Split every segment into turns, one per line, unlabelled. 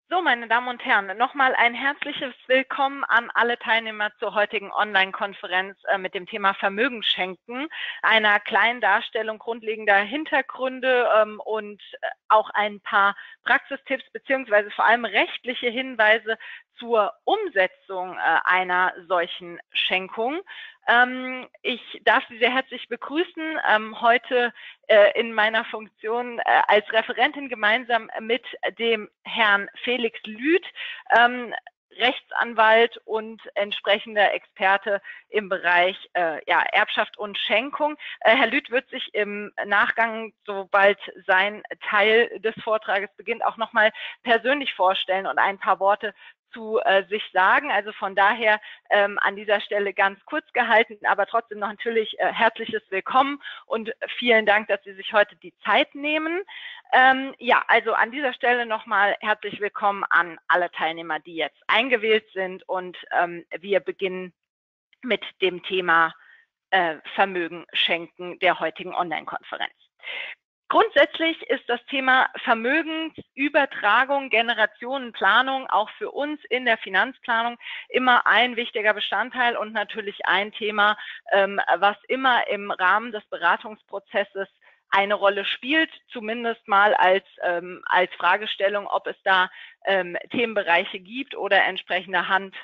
So, meine Damen und Herren, nochmal ein herzliches Willkommen an alle Teilnehmer zur heutigen Online-Konferenz mit dem Thema Vermögen schenken, einer kleinen Darstellung grundlegender Hintergründe und auch ein paar Praxistipps beziehungsweise vor allem rechtliche Hinweise zur Umsetzung einer solchen Schenkung. Ich darf Sie sehr herzlich begrüßen, heute in meiner Funktion als Referentin gemeinsam mit dem Herrn Felix Lüth, Rechtsanwalt und entsprechender Experte im Bereich Erbschaft und Schenkung. Herr Lüth wird sich im Nachgang, sobald sein Teil des Vortrages beginnt, auch nochmal persönlich vorstellen und ein paar Worte zu sich sagen. Also von daher an dieser Stelle ganz kurz gehalten, aber trotzdem noch natürlich herzliches Willkommen und vielen Dank, dass Sie sich heute die Zeit nehmen. Also an dieser Stelle nochmal herzlich willkommen an alle Teilnehmer, die jetzt eingewählt sind, und wir beginnen mit dem Thema Vermögen schenken der heutigen Online-Konferenz. Grundsätzlich ist das Thema Vermögensübertragung, Generationenplanung auch für uns in der Finanzplanung immer ein wichtiger Bestandteil und natürlich ein Thema, was immer im Rahmen des Beratungsprozesses eine Rolle spielt, zumindest mal als Fragestellung, ob es da Themenbereiche gibt oder entsprechende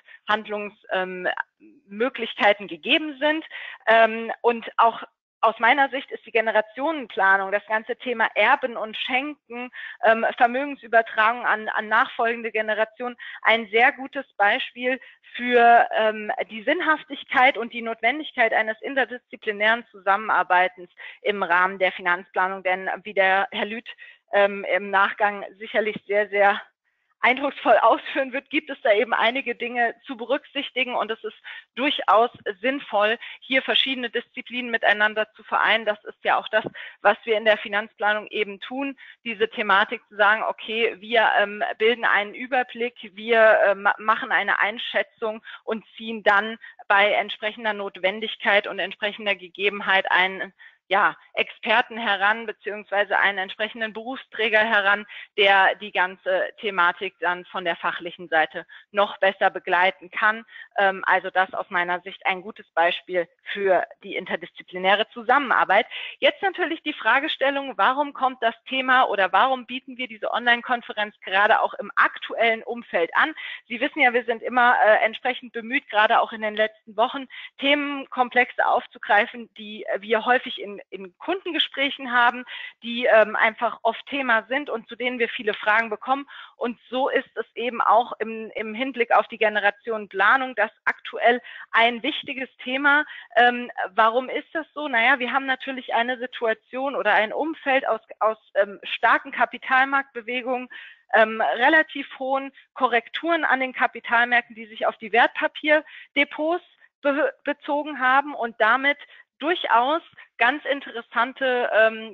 Handlungsmöglichkeiten gegeben sind. Und auch aus meiner Sicht ist die Generationenplanung, das ganze Thema Erben und Schenken, Vermögensübertragung an nachfolgende Generationen ein sehr gutes Beispiel für die Sinnhaftigkeit und die Notwendigkeit eines interdisziplinären Zusammenarbeitens im Rahmen der Finanzplanung. Denn wie der Herr Lüth im Nachgang sicherlich sehr, sehr eindrucksvoll ausführen wird, gibt es da eben einige Dinge zu berücksichtigen, und es ist durchaus sinnvoll, hier verschiedene Disziplinen miteinander zu vereinen. Das ist ja auch das, was wir in der Finanzplanung eben tun, diese Thematik zu sagen, okay, wir bilden einen Überblick, wir machen eine Einschätzung und ziehen dann bei entsprechender Notwendigkeit und entsprechender Gegebenheit einen Experten heran, beziehungsweise einen entsprechenden Berufsträger heran, der die ganze Thematik dann von der fachlichen Seite noch besser begleiten kann. Also das aus meiner Sicht ein gutes Beispiel für die interdisziplinäre Zusammenarbeit. Jetzt natürlich die Fragestellung, warum kommt das Thema oder warum bieten wir diese Online-Konferenz gerade auch im aktuellen Umfeld an? Sie wissen ja, wir sind immer entsprechend bemüht, gerade auch in den letzten Wochen Themenkomplexe aufzugreifen, die wir häufig in Kundengesprächen haben, die einfach oft Thema sind und zu denen wir viele Fragen bekommen. Und so ist es eben auch im Hinblick auf die Generationenplanung das aktuell ein wichtiges Thema. Warum ist das so? Naja, wir haben natürlich eine Situation oder ein Umfeld aus starken Kapitalmarktbewegungen, relativ hohen Korrekturen an den Kapitalmärkten, die sich auf die Wertpapierdepots bezogen haben und damit durchaus ganz interessante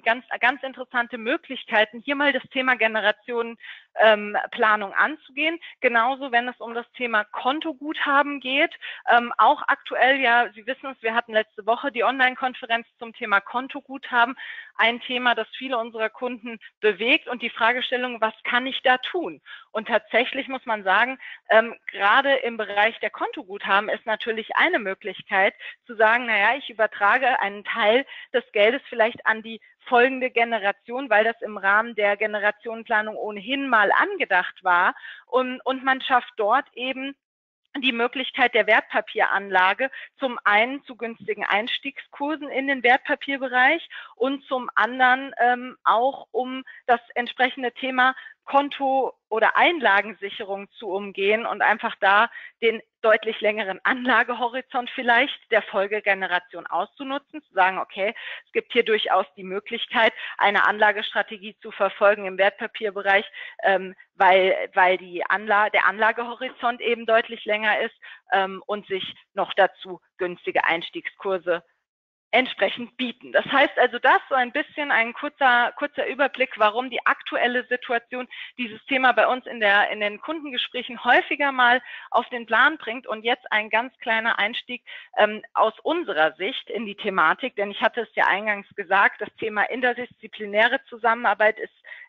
Möglichkeiten, hier mal das Thema Generationenplanung anzugehen. Genauso, wenn es um das Thema Kontoguthaben geht. Auch aktuell, ja, Sie wissen es, wir hatten letzte Woche die Online-Konferenz zum Thema Kontoguthaben. Ein Thema, das viele unserer Kunden bewegt, und die Fragestellung, was kann ich da tun? Und tatsächlich muss man sagen, gerade im Bereich der Kontoguthaben ist natürlich eine Möglichkeit zu sagen, naja, ich übertrage einen Teil des Geldes vielleicht an die folgende Generation, weil das im Rahmen der Generationenplanung ohnehin mal angedacht war, und man schafft dort eben die Möglichkeit der Wertpapieranlage, zum einen zu günstigen Einstiegskursen in den Wertpapierbereich und zum anderen auch um das entsprechende Thema Konto- oder Einlagensicherung zu umgehen und einfach da den deutlich längeren Anlagehorizont vielleicht der Folgegeneration auszunutzen, zu sagen, okay, es gibt hier durchaus die Möglichkeit, eine Anlagestrategie zu verfolgen im Wertpapierbereich, weil der Anlagehorizont eben deutlich länger ist und sich noch dazu günstige Einstiegskurse entsprechend bieten. Das heißt also, das so ein bisschen ein kurzer Überblick, warum die aktuelle Situation dieses Thema bei uns in den Kundengesprächen häufiger mal auf den Plan bringt. Und jetzt ein ganz kleiner Einstieg aus unserer Sicht in die Thematik, denn ich hatte es ja eingangs gesagt, das Thema interdisziplinäre Zusammenarbeit ist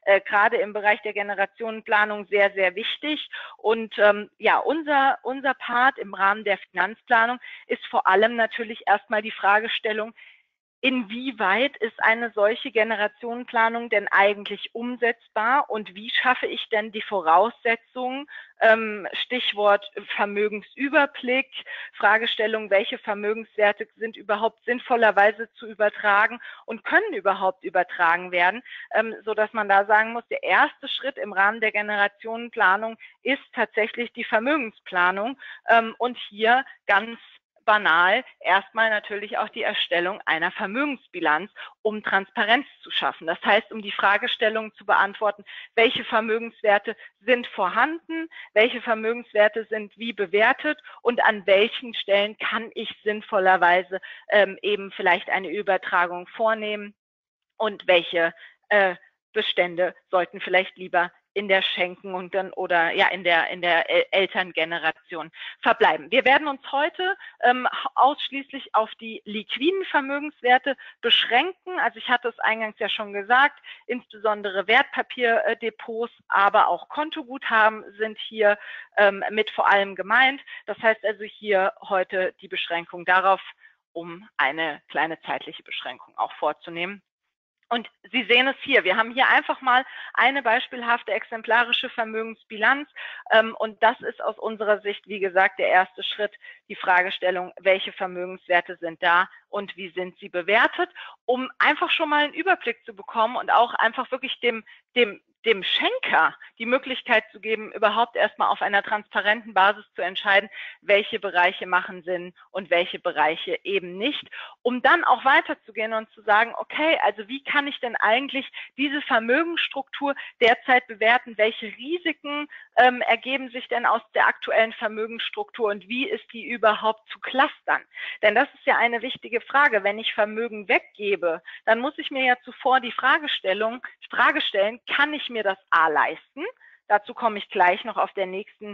gerade im Bereich der Generationenplanung sehr, sehr wichtig. Und ja, unser Part im Rahmen der Finanzplanung ist vor allem natürlich erstmal die Fragestellung, inwieweit ist eine solche Generationenplanung denn eigentlich umsetzbar und wie schaffe ich denn die Voraussetzungen, Stichwort Vermögensüberblick, Fragestellung, welche Vermögenswerte sind überhaupt sinnvollerweise zu übertragen und können überhaupt übertragen werden, sodass man da sagen muss, der erste Schritt im Rahmen der Generationenplanung ist tatsächlich die Vermögensplanung und hier ganz banal erstmal natürlich auch die Erstellung einer Vermögensbilanz, um Transparenz zu schaffen. Das heißt, um die Fragestellung zu beantworten, welche Vermögenswerte sind vorhanden, welche Vermögenswerte sind wie bewertet und an welchen Stellen kann ich sinnvollerweise eben vielleicht eine Übertragung vornehmen und welche Bestände sollten vielleicht lieber in der Schenken und dann oder ja in der Elterngeneration verbleiben. Wir werden uns heute ausschließlich auf die liquiden Vermögenswerte beschränken. Also ich hatte es eingangs ja schon gesagt, insbesondere Wertpapierdepots, aber auch Kontoguthaben sind hier mit vor allem gemeint. Das heißt also hier heute die Beschränkung darauf, um eine kleine zeitliche Beschränkung auch vorzunehmen. Und Sie sehen es hier, wir haben hier einfach mal eine beispielhafte exemplarische Vermögensbilanz und das ist aus unserer Sicht, wie gesagt, der erste Schritt, die Fragestellung, welche Vermögenswerte sind da und wie sind sie bewertet, um einfach schon mal einen Überblick zu bekommen und auch einfach wirklich dem Schenker die Möglichkeit zu geben, überhaupt erstmal auf einer transparenten Basis zu entscheiden, welche Bereiche machen Sinn und welche Bereiche eben nicht, um dann auch weiterzugehen und zu sagen, okay, also wie kann ich denn eigentlich diese Vermögensstruktur derzeit bewerten, welche Risiken ergeben sich denn aus der aktuellen Vermögensstruktur und wie ist die überhaupt zu clustern? Denn das ist ja eine wichtige Frage. Wenn ich Vermögen weggebe, dann muss ich mir ja zuvor die Frage stellen, kann ich mir das A leisten? Dazu komme ich gleich noch auf der nächsten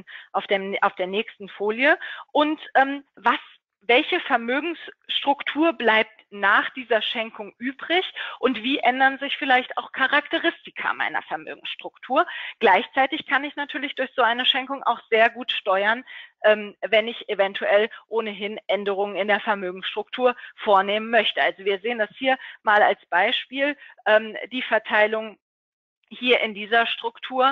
Folie. Und welche Vermögensstruktur bleibt nach dieser Schenkung übrig und wie ändern sich vielleicht auch Charakteristika meiner Vermögensstruktur? Gleichzeitig kann ich natürlich durch so eine Schenkung auch sehr gut steuern, wenn ich eventuell ohnehin Änderungen in der Vermögensstruktur vornehmen möchte. Also wir sehen das hier mal als Beispiel, die Verteilung hier in dieser Struktur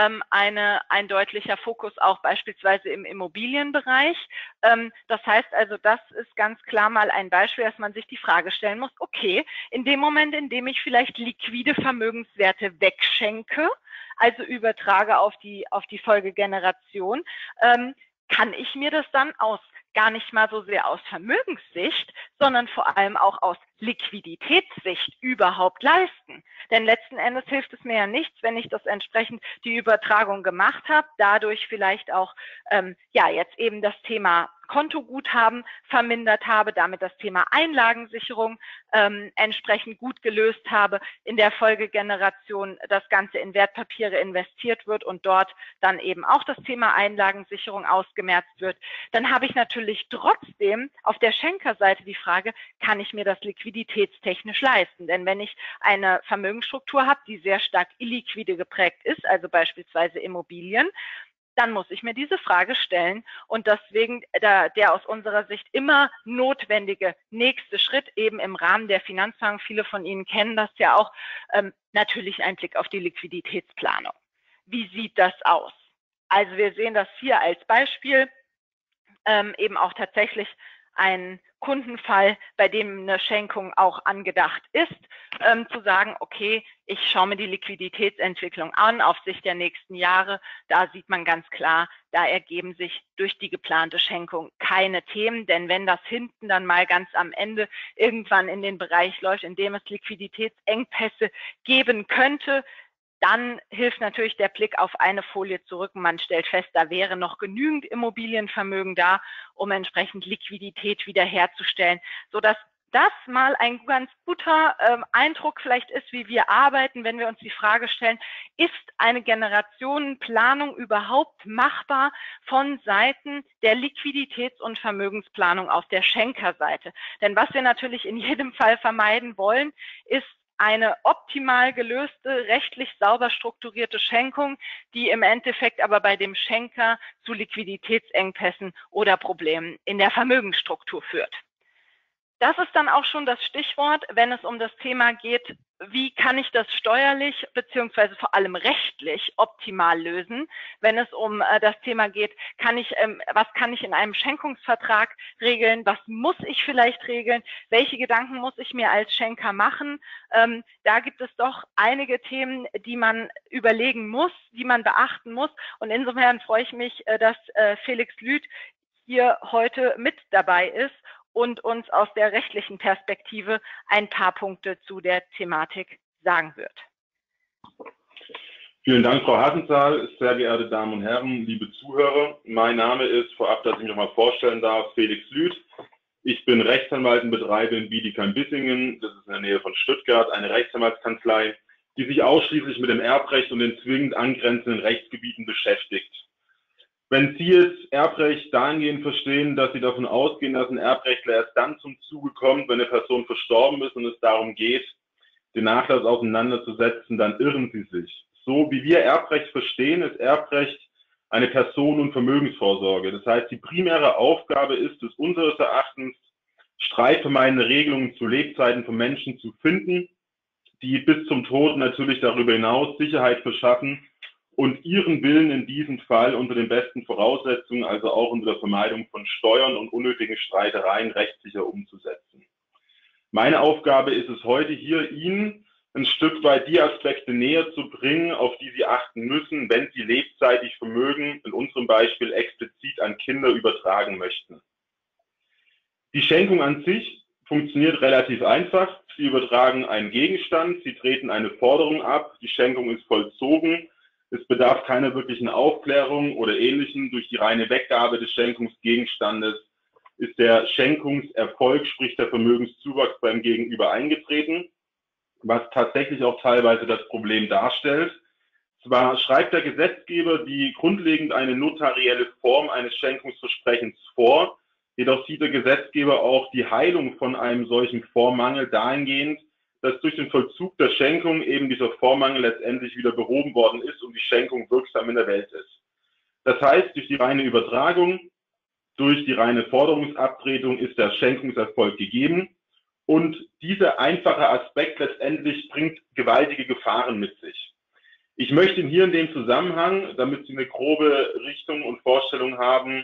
ein deutlicher Fokus auch beispielsweise im Immobilienbereich. Das heißt also, das ist ganz klar mal ein Beispiel, dass man sich die Frage stellen muss, okay, in dem Moment, in dem ich vielleicht liquide Vermögenswerte wegschenke, also übertrage auf die Folgegeneration, kann ich mir das dann gar nicht mal so sehr aus Vermögenssicht, sondern vor allem auch aus Liquiditätssicht überhaupt leisten. Denn letzten Endes hilft es mir ja nichts, wenn ich das entsprechend die Übertragung gemacht habe, dadurch vielleicht auch ja jetzt eben das Thema Kontoguthaben vermindert habe, damit das Thema Einlagensicherung entsprechend gut gelöst habe, in der Folgegeneration das Ganze in Wertpapiere investiert wird und dort dann eben auch das Thema Einlagensicherung ausgemerzt wird, dann habe ich natürlich trotzdem auf der Schenkerseite die Frage, kann ich mir das liquiditätstechnisch leisten? Denn wenn ich eine Vermögensstruktur habe, die sehr stark illiquide geprägt ist, also beispielsweise Immobilien, dann muss ich mir diese Frage stellen und deswegen der aus unserer Sicht immer notwendige nächste Schritt eben im Rahmen der Finanzplanung, viele von Ihnen kennen das ja auch, natürlich ein Blick auf die Liquiditätsplanung. Wie sieht das aus? Also wir sehen das hier als Beispiel, eben auch tatsächlich ein Kundenfall, bei dem eine Schenkung auch angedacht ist, zu sagen, okay, ich schaue mir die Liquiditätsentwicklung an auf Sicht der nächsten Jahre. Da sieht man ganz klar, da ergeben sich durch die geplante Schenkung keine Themen, denn wenn das hinten dann mal ganz am Ende irgendwann in den Bereich läuft, in dem es Liquiditätsengpässe geben könnte, dann hilft natürlich der Blick auf eine Folie zurück und man stellt fest, da wäre noch genügend Immobilienvermögen da, um entsprechend Liquidität wiederherzustellen, sodass das mal ein ganz guter Eindruck vielleicht ist, wie wir arbeiten, wenn wir uns die Frage stellen, ist eine Generationenplanung überhaupt machbar von Seiten der Liquiditäts- und Vermögensplanung auf der Schenkerseite? Denn was wir natürlich in jedem Fall vermeiden wollen, ist eine optimal gelöste, rechtlich sauber strukturierte Schenkung, die im Endeffekt aber bei dem Schenker zu Liquiditätsengpässen oder Problemen in der Vermögensstruktur führt. Das ist dann auch schon das Stichwort, wenn es um das Thema geht, wie kann ich das steuerlich beziehungsweise vor allem rechtlich optimal lösen, wenn es um das Thema geht, was kann ich in einem Schenkungsvertrag regeln, was muss ich vielleicht regeln, welche Gedanken muss ich mir als Schenker machen. Da gibt es doch einige Themen, die man überlegen muss, die man beachten muss. Und insofern freue ich mich, dass Felix Lüth hier heute mit dabei ist und uns aus der rechtlichen Perspektive ein paar Punkte zu der Thematik sagen wird.
Vielen Dank, Frau Hasenzahl, sehr geehrte Damen und Herren, liebe Zuhörer. Mein Name ist, vorab, dass ich mich noch mal vorstellen darf, Felix Lüth. Ich bin Rechtsanwalt und betreibe in Bietigheim-Bissingen, das ist in der Nähe von Stuttgart, eine Rechtsanwaltskanzlei, die sich ausschließlich mit dem Erbrecht und den zwingend angrenzenden Rechtsgebieten beschäftigt. Wenn Sie jetzt Erbrecht dahingehend verstehen, dass Sie davon ausgehen, dass ein Erbrechtler erst dann zum Zuge kommt, wenn eine Person verstorben ist und es darum geht, den Nachlass auseinanderzusetzen, dann irren Sie sich. So wie wir Erbrecht verstehen, ist Erbrecht eine Personen- und Vermögensvorsorge. Das heißt, die primäre Aufgabe ist es unseres Erachtens, streitvermeidende Regelungen zu Lebzeiten von Menschen zu finden, die bis zum Tod natürlich darüber hinaus Sicherheit verschaffen und ihren Willen in diesem Fall unter den besten Voraussetzungen, also auch unter der Vermeidung von Steuern und unnötigen Streitereien, rechtssicher umzusetzen. Meine Aufgabe ist es heute hier, Ihnen ein Stück weit die Aspekte näher zu bringen, auf die Sie achten müssen, wenn Sie lebzeitig Vermögen, in unserem Beispiel explizit an Kinder, übertragen möchten. Die Schenkung an sich funktioniert relativ einfach. Sie übertragen einen Gegenstand, Sie treten eine Forderung ab, die Schenkung ist vollzogen. Es bedarf keiner wirklichen Aufklärung oder Ähnlichem. Durch die reine Weggabe des Schenkungsgegenstandes ist der Schenkungserfolg, sprich der Vermögenszuwachs beim Gegenüber eingetreten, was tatsächlich auch teilweise das Problem darstellt. Zwar schreibt der Gesetzgeber die grundlegend eine notarielle Form eines Schenkungsversprechens vor, jedoch sieht der Gesetzgeber auch die Heilung von einem solchen Vormangel dahingehend, dass durch den Vollzug der Schenkung eben dieser Vormangel letztendlich wieder behoben worden ist und die Schenkung wirksam in der Welt ist. Das heißt, durch die reine Übertragung, durch die reine Forderungsabtretung ist der Schenkungserfolg gegeben und dieser einfache Aspekt letztendlich bringt gewaltige Gefahren mit sich. Ich möchte Ihnen hier in dem Zusammenhang, damit Sie eine grobe Richtung und Vorstellung haben,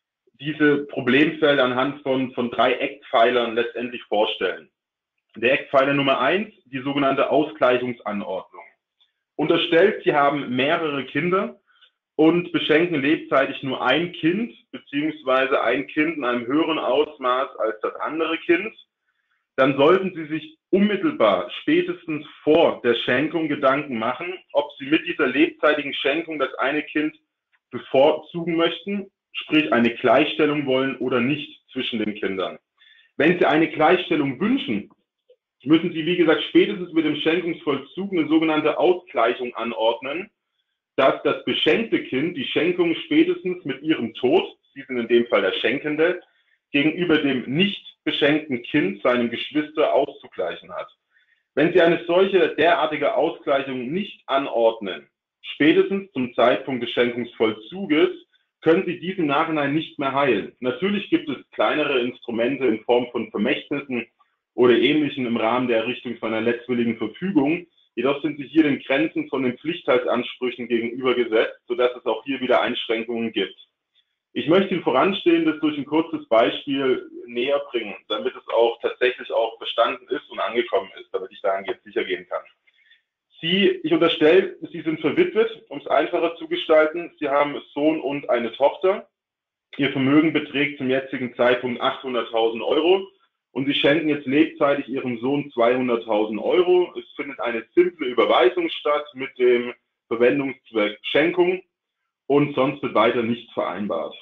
diese Problemfelder anhand von 3 Eckpfeilern letztendlich vorstellen. Der Eckpfeiler Nummer 1, die sogenannte Ausgleichungsanordnung. Unterstellt, Sie haben mehrere Kinder und beschenken lebzeitig nur ein Kind, beziehungsweise ein Kind in einem höheren Ausmaß als das andere Kind, dann sollten Sie sich unmittelbar, spätestens vor der Schenkung Gedanken machen, ob Sie mit dieser lebzeitigen Schenkung das eine Kind bevorzugen möchten, sprich eine Gleichstellung wollen oder nicht zwischen den Kindern. Wenn Sie eine Gleichstellung wünschen, müssen Sie, wie gesagt, spätestens mit dem Schenkungsvollzug eine sogenannte Ausgleichung anordnen, dass das beschenkte Kind die Schenkung spätestens mit ihrem Tod, Sie sind in dem Fall der Schenkende, gegenüber dem nicht beschenkten Kind, seinem Geschwister, auszugleichen hat. Wenn Sie eine solche derartige Ausgleichung nicht anordnen, spätestens zum Zeitpunkt des Schenkungsvollzuges, können Sie diesen Nachhinein nicht mehr heilen. Natürlich gibt es kleinere Instrumente in Form von Vermächtnissen oder Ähnlichem im Rahmen der Errichtung von einer letztwilligen Verfügung. Jedoch sind sie hier den Grenzen von den Pflichtheitsansprüchen gegenüber gesetzt, sodass es auch hier wieder Einschränkungen gibt. Ich möchte Ihnen voranstehendes durch ein kurzes Beispiel näher bringen, damit es auch tatsächlich auch verstanden ist und angekommen ist, damit ich dahingehend sicher gehen kann. Ich unterstelle, Sie sind verwitwet, um es einfacher zu gestalten. Sie haben Sohn und eine Tochter. Ihr Vermögen beträgt zum jetzigen Zeitpunkt 800.000 Euro. Und Sie schenken jetzt lebzeitig Ihrem Sohn 200.000 Euro. Es findet eine simple Überweisung statt mit dem Verwendungszweck Schenkung und sonst wird weiter nichts vereinbart.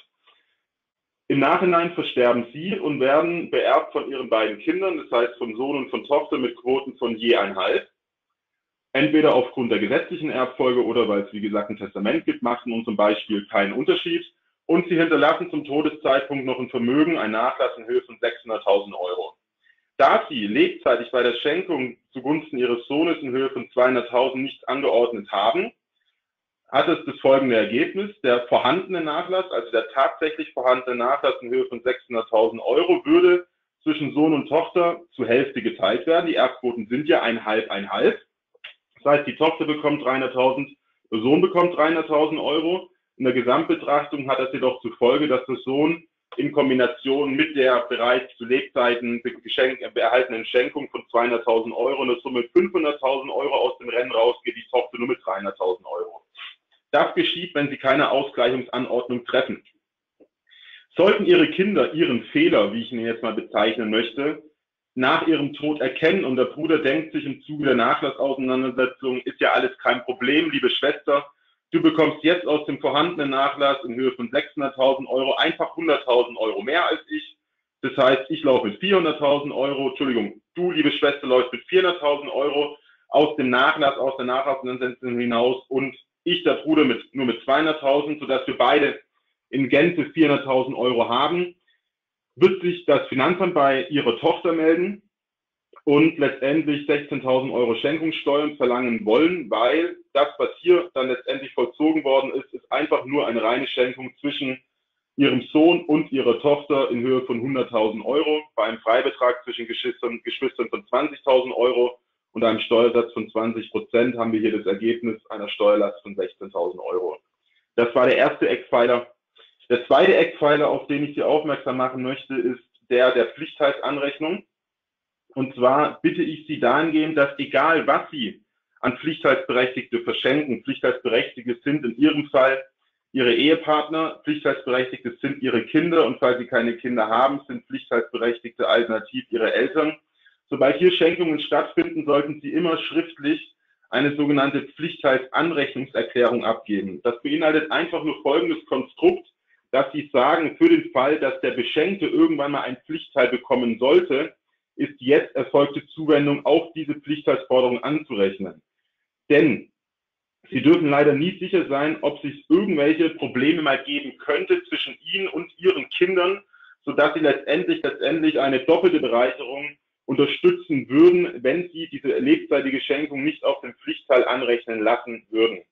Im Nachhinein versterben Sie und werden beerbt von Ihren beiden Kindern, das heißt von Sohn und von Tochter mit Quoten von je 1,5. Entweder aufgrund der gesetzlichen Erbfolge oder weil es, wie gesagt, ein Testament gibt, macht in unserem Beispiel keinen Unterschied. Und Sie hinterlassen zum Todeszeitpunkt noch ein Vermögen, ein Nachlass in Höhe von 600.000 Euro. Da Sie lebzeitig bei der Schenkung zugunsten Ihres Sohnes in Höhe von 200.000 nichts angeordnet haben, hat es das folgende Ergebnis: Der vorhandene Nachlass, also der tatsächlich vorhandene Nachlass in Höhe von 600.000 Euro, würde zwischen Sohn und Tochter zur Hälfte geteilt werden. Die Erbquoten sind ja 1,5. Das heißt, die Tochter bekommt 300.000, der Sohn bekommt 300.000 Euro. In der Gesamtbetrachtung hat das jedoch zur Folge, dass der Sohn in Kombination mit der bereits zu Lebzeiten erhaltenen Schenkung von 200.000 Euro in der Summe 500.000 Euro aus dem Rennen rausgeht, die Tochter nur mit 300.000 Euro. Das geschieht, wenn Sie keine Ausgleichungsanordnung treffen. Sollten Ihre Kinder Ihren Fehler, wie ich ihn jetzt mal bezeichnen möchte, nach ihrem Tod erkennen und der Bruder denkt sich im Zuge der Nachlassauseinandersetzung, ist ja alles kein Problem, liebe Schwester, du bekommst jetzt aus dem vorhandenen Nachlass in Höhe von 600.000 Euro einfach 100.000 Euro mehr als ich. Das heißt, ich laufe mit 400.000 Euro, Entschuldigung, du, liebe Schwester, läufst mit 400.000 Euro aus dem Nachlass, aus der Nachlassauseinandersetzung hinaus und ich, der Bruder, nur mit 200.000, sodass wir beide in Gänze 400.000 Euro haben, wird sich das Finanzamt bei Ihrer Tochter melden und letztendlich 16.000 Euro Schenkungssteuern verlangen wollen, weil das, was hier dann letztendlich vollzogen worden ist, ist einfach nur eine reine Schenkung zwischen Ihrem Sohn und Ihrer Tochter in Höhe von 100.000 Euro, bei einem Freibetrag zwischen Geschwistern von 20.000 Euro und einem Steuersatz von 20% haben wir hier das Ergebnis einer Steuerlast von 16.000 Euro. Das war der erste Eckpfeiler. Der zweite Eckpfeiler, auf den ich Sie aufmerksam machen möchte, ist der Pflichtteilsanrechnung. Und zwar bitte ich Sie dahingehend, dass egal was Sie an Pflichtteilsberechtigte verschenken, Pflichtteilsberechtigte sind in Ihrem Fall Ihre Ehepartner, Pflichtteilsberechtigte sind Ihre Kinder und falls Sie keine Kinder haben, sind Pflichtteilsberechtigte alternativ Ihre Eltern. Sobald hier Schenkungen stattfinden, sollten Sie immer schriftlich eine sogenannte Pflichtteilsanrechnungserklärung abgeben. Das beinhaltet einfach nur folgendes Konstrukt, dass Sie sagen, für den Fall, dass der Beschenkte irgendwann mal ein Pflichtteil bekommen sollte, ist jetzt erfolgte Zuwendung auf diese Pflichtteilsforderung anzurechnen. Denn Sie dürfen leider nie sicher sein, ob es irgendwelche Probleme mal geben könnte zwischen Ihnen und Ihren Kindern, sodass Sie letztendlich eine doppelte Bereicherung unterstützen würden, wenn Sie diese lebzeitige Schenkung nicht auf den Pflichtteil anrechnen lassen würden.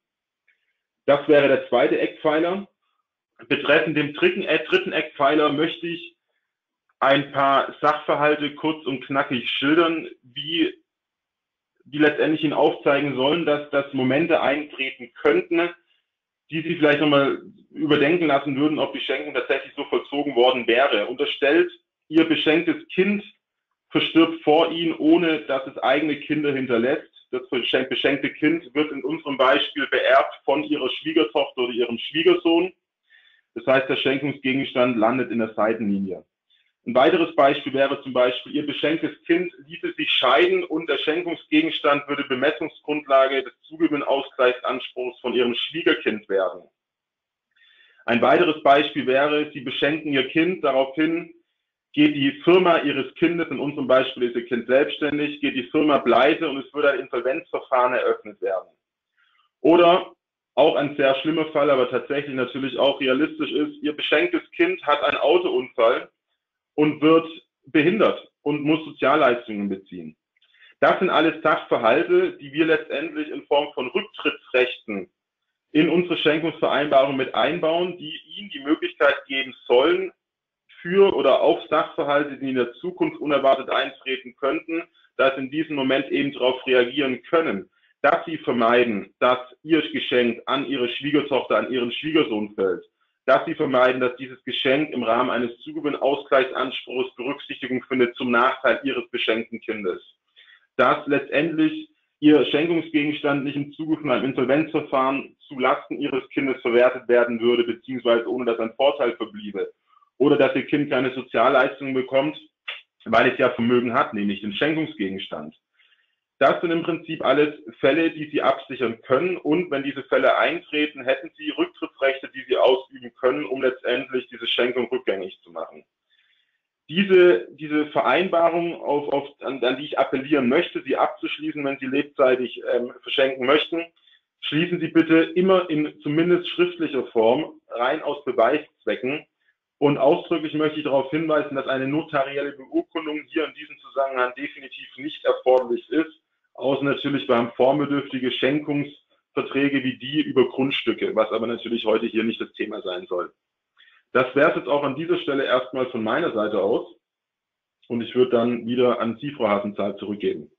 Das wäre der zweite Eckpfeiler. Betreffend dem dritten Eckpfeiler möchte ich ein paar Sachverhalte kurz und knackig schildern, die letztendlich Ihnen aufzeigen sollen, dass Momente eintreten könnten, die Sie vielleicht nochmal überdenken lassen würden, ob die Schenkung tatsächlich so vollzogen worden wäre. Unterstellt, Ihr beschenktes Kind verstirbt vor Ihnen, ohne dass es eigene Kinder hinterlässt. Das beschenkte Kind wird in unserem Beispiel beerbt von Ihrer Schwiegertochter oder Ihrem Schwiegersohn. Das heißt, der Schenkungsgegenstand landet in der Seitenlinie. Ein weiteres Beispiel wäre zum Beispiel, Ihr beschenktes Kind ließe sich scheiden und der Schenkungsgegenstand würde Bemessungsgrundlage des Zugewinnausgleichsanspruchs von Ihrem Schwiegerkind werden. Ein weiteres Beispiel wäre, Sie beschenken Ihr Kind, daraufhin geht die Firma Ihres Kindes, in unserem Beispiel ist Ihr Kind selbstständig, geht die Firma pleite und es würde ein Insolvenzverfahren eröffnet werden. Oder auch ein sehr schlimmer Fall, aber tatsächlich natürlich auch realistisch ist, Ihr beschenktes Kind hat einen Autounfall und wird behindert und muss Sozialleistungen beziehen. Das sind alles Sachverhalte, die wir letztendlich in Form von Rücktrittsrechten in unsere Schenkungsvereinbarung mit einbauen, die Ihnen die Möglichkeit geben sollen, für oder auf Sachverhalte, die in der Zukunft unerwartet eintreten könnten, dass in diesem Moment eben darauf reagieren können, dass Sie vermeiden, dass Ihr Geschenk an Ihre Schwiegertochter, an Ihren Schwiegersohn fällt, dass Sie vermeiden, dass dieses Geschenk im Rahmen eines Zugewinnausgleichsanspruchs Berücksichtigung findet zum Nachteil Ihres beschenkten Kindes. Dass letztendlich Ihr Schenkungsgegenstand nicht im Zuge von einem Insolvenzverfahren zu Lasten Ihres Kindes verwertet werden würde, beziehungsweise ohne dass ein Vorteil verbliebe. Oder dass Ihr Kind keine Sozialleistungen bekommt, weil es ja Vermögen hat, nämlich den Schenkungsgegenstand. Das sind im Prinzip alles Fälle, die Sie absichern können und wenn diese Fälle eintreten, hätten Sie Rücktrittsrechte, die Sie ausüben können, um letztendlich diese Schenkung rückgängig zu machen. Diese Vereinbarung, an die ich appellieren möchte, sie abzuschließen, wenn Sie lebzeitig verschenken möchten, schließen Sie bitte immer in zumindest schriftlicher Form, rein aus Beweiszwecken, Und ausdrücklich möchte ich darauf hinweisen, dass eine notarielle Beurkundung hier in diesem Zusammenhang definitiv nicht erforderlich ist, außer natürlich beim formbedürftige Schenkungsverträge wie die über Grundstücke, was aber natürlich heute hier nicht das Thema sein soll. Das wäre es jetzt auch an dieser Stelle erstmal von meiner Seite aus und ich würde dann wieder an Sie, Frau Hasenzahl, zurückgeben.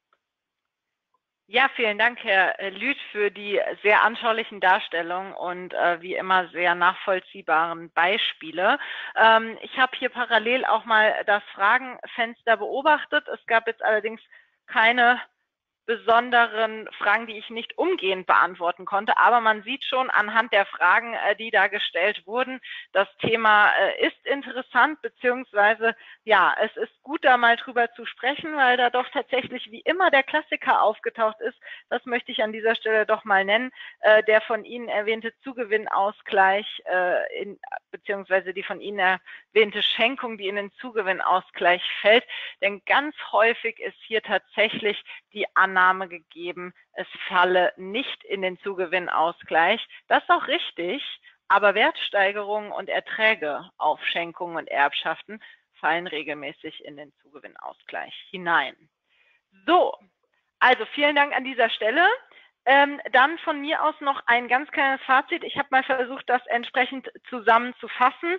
Ja, vielen Dank, Herr Lüth, für die sehr anschaulichen Darstellungen und wie immer sehr nachvollziehbaren Beispiele. Ich habe hier parallel auch mal das Fragenfenster beobachtet. Es gab jetzt allerdings keine besonderen Fragen, die ich nicht umgehend beantworten konnte. Aber man sieht schon anhand der Fragen, die da gestellt wurden, das Thema ist interessant, beziehungsweise ja, es ist gut, da mal drüber zu sprechen, weil da doch tatsächlich wie immer der Klassiker aufgetaucht ist. Das möchte ich an dieser Stelle doch mal nennen, der von Ihnen erwähnte Zugewinnausgleich, beziehungsweise die von Ihnen erwähnte Schenkung, die in den Zugewinnausgleich fällt. Denn ganz häufig ist hier tatsächlich die Annahme gegeben, es falle nicht in den Zugewinnausgleich. Das ist auch richtig, aber Wertsteigerungen und Erträge auf Schenkungen und Erbschaften fallen regelmäßig in den Zugewinnausgleich hinein. So, also vielen Dank an dieser Stelle. Dann von mir aus noch ein ganz kleines Fazit. Ich habe mal versucht, das entsprechend zusammenzufassen.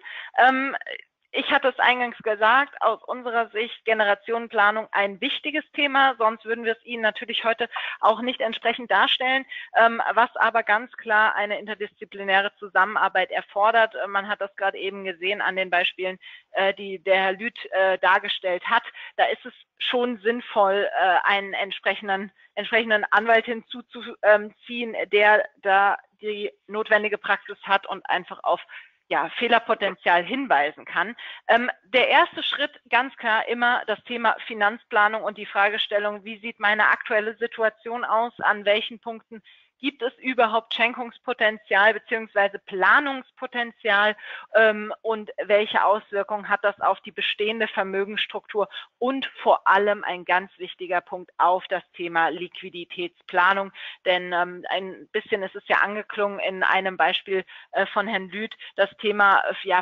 Ich hatte es eingangs gesagt, aus unserer Sicht Generationenplanung ein wichtiges Thema, sonst würden wir es Ihnen natürlich heute auch nicht entsprechend darstellen, was aber ganz klar eine interdisziplinäre Zusammenarbeit erfordert. Man hat das gerade eben gesehen an den Beispielen, die der Herr Lüth dargestellt hat. Da ist es schon sinnvoll, einen entsprechenden Anwalt hinzuzuziehen, der da die notwendige Praxis hat und einfach auf Fehlerpotenzial hinweisen kann. Der erste Schritt ganz klar immer das Thema Finanzplanung und die Fragestellung, wie sieht meine aktuelle Situation aus, an welchen Punkten gibt es überhaupt Schenkungspotenzial bzw. Planungspotenzial und welche Auswirkungen hat das auf die bestehende Vermögensstruktur und vor allem ein ganz wichtiger Punkt auf das Thema Liquiditätsplanung, denn ein bisschen ist es ja angeklungen in einem Beispiel von Herrn Lüth, das Thema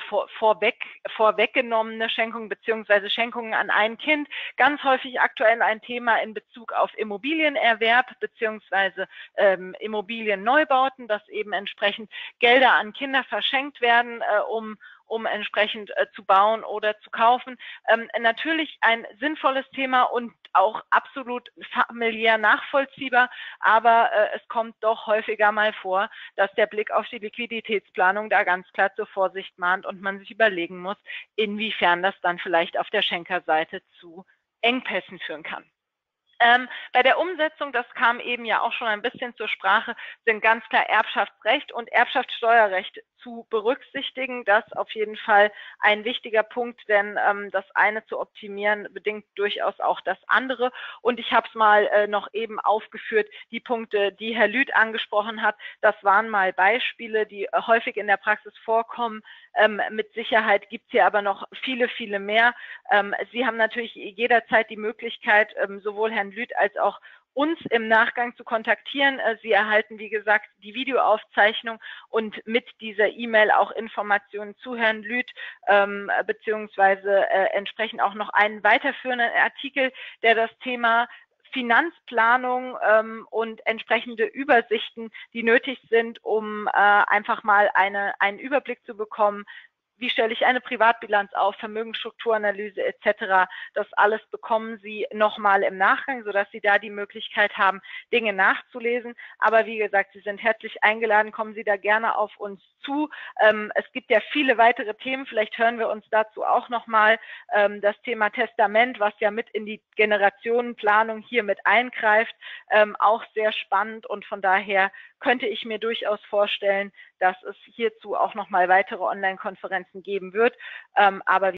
vorweggenommene Schenkungen bzw. Schenkungen an ein Kind, ganz häufig aktuell ein Thema in Bezug auf Immobilienerwerb bzw. Immobilienneubauten, dass eben entsprechend Gelder an Kinder verschenkt werden, um entsprechend zu bauen oder zu kaufen. Natürlich ein sinnvolles Thema und auch absolut familiär nachvollziehbar, aber es kommt doch häufiger mal vor, dass der Blick auf die Liquiditätsplanung da ganz klar zur Vorsicht mahnt und man sich überlegen muss, inwiefern das dann vielleicht auf der Schenkerseite zu Engpässen führen kann. Bei der Umsetzung, das kam eben ja auch schon ein bisschen zur Sprache, sind ganz klar Erbschaftsrecht und Erbschaftssteuerrecht zu berücksichtigen. Das auf jeden Fall ein wichtiger Punkt, denn das eine zu optimieren bedingt durchaus auch das andere. Und ich habe es mal noch eben aufgeführt, die Punkte, die Herr Lüth angesprochen hat. Das waren mal Beispiele, die häufig in der Praxis vorkommen. Mit Sicherheit gibt es hier aber noch viele, viele mehr. Sie haben natürlich jederzeit die Möglichkeit, sowohl Herrn Lüth als auch uns im Nachgang zu kontaktieren. Sie erhalten, wie gesagt, die Videoaufzeichnung und mit dieser E-Mail auch Informationen zu Herrn Lüth, beziehungsweise entsprechend auch noch einen weiterführenden Artikel, der das Thema Finanzplanung und entsprechende Übersichten, die nötig sind, um einfach mal einen Überblick zu bekommen, wie stelle ich eine Privatbilanz auf, Vermögensstrukturanalyse etc. Das alles bekommen Sie nochmal im Nachgang, sodass Sie da die Möglichkeit haben, Dinge nachzulesen. Aber wie gesagt, Sie sind herzlich eingeladen, kommen Sie da gerne auf uns zu. Es gibt ja viele weitere Themen, vielleicht hören wir uns dazu auch nochmal. Das Thema Testament, was ja mit in die Generationenplanung hier mit eingreift, auch sehr spannend und von daher könnte ich mir durchaus vorstellen, dass es hierzu auch nochmal weitere Online-Konferenzen geben wird. Aber